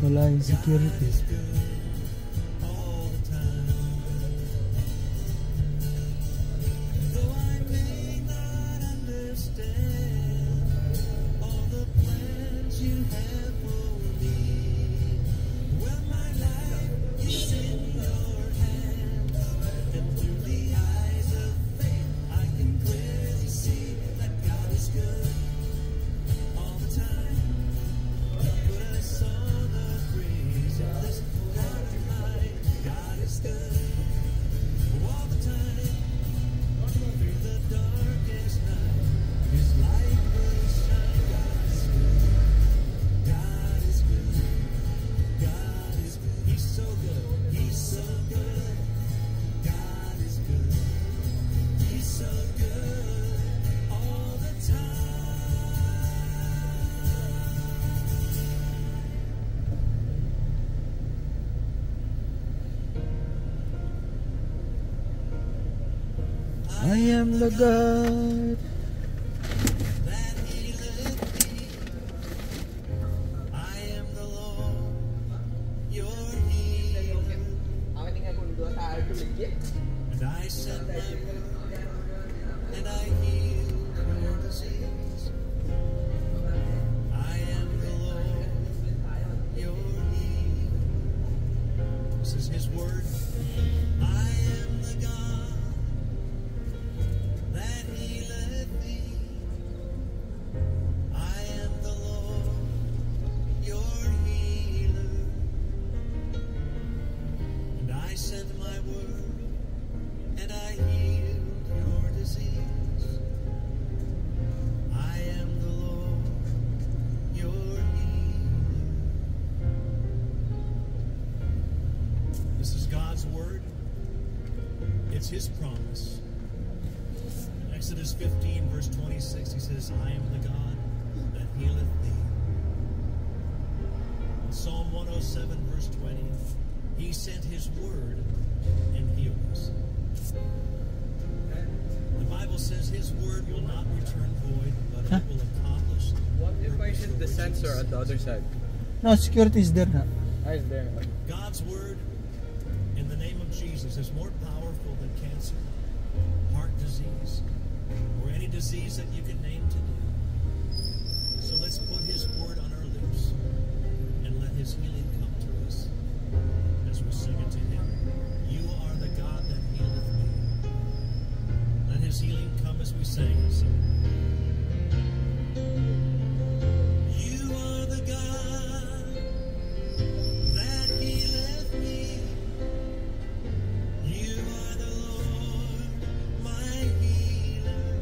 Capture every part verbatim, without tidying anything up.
Wala yung security. I am the God. I am the Lord, your healer. And I sent my word, and I heal your disease. I am the Lord, your healer. This is His word. I am the God that healeth thee. I am the Lord, your healer. And I sent my word, and I healed your disease. I am the Lord, your healer. This is God's word. It's His promise. Exodus fifteen, verse twenty-six, He says, I am the God that healeth thee. In Psalm one oh seven, verse twenty, He sent His word and healed us. The Bible says His word will not return void, but huh? It will accomplish. What if I hit the sensor at the other side? No, security is there now. Ah, it's there. God's word in the name of Jesus is more powerful than cancer, heart disease, or any disease that you can name today. So let's put His word on our lips and let His healing come to us as we sing it to Him. You are the God that healeth me. Let His healing come as we sing this song. You are the God that healeth me. You are the Lord, my healer.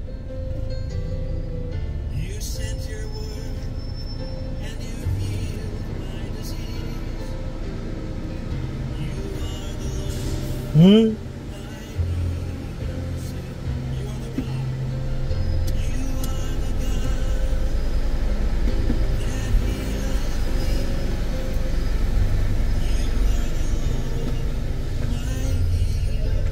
You sent your word and you healed my disease. You are the Lord, my healer. You are the God. You are the God that healeth me. You are the Lord, my healer.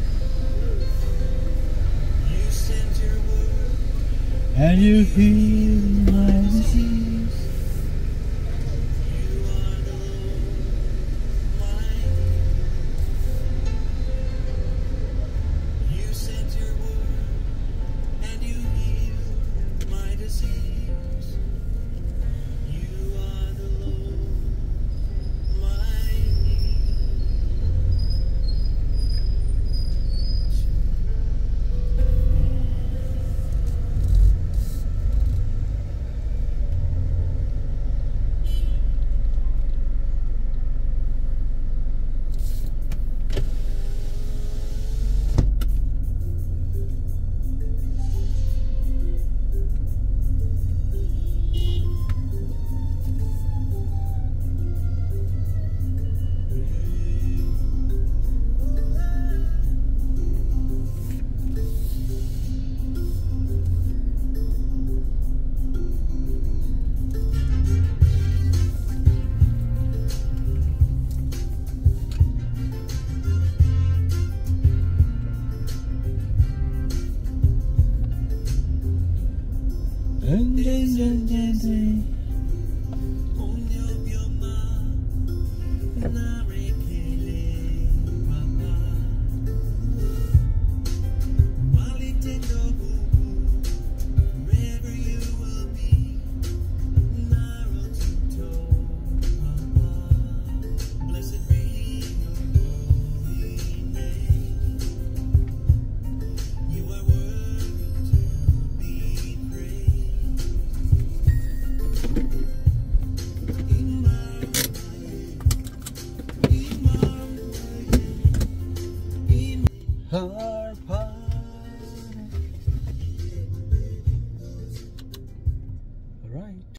You sent your word and you healed my disease. You are the Lord, my healer. You sent your word and you healed my disease. You are the Lord, my healer. Dun, dun, dun, dun, dun. Open up your mind. Ah.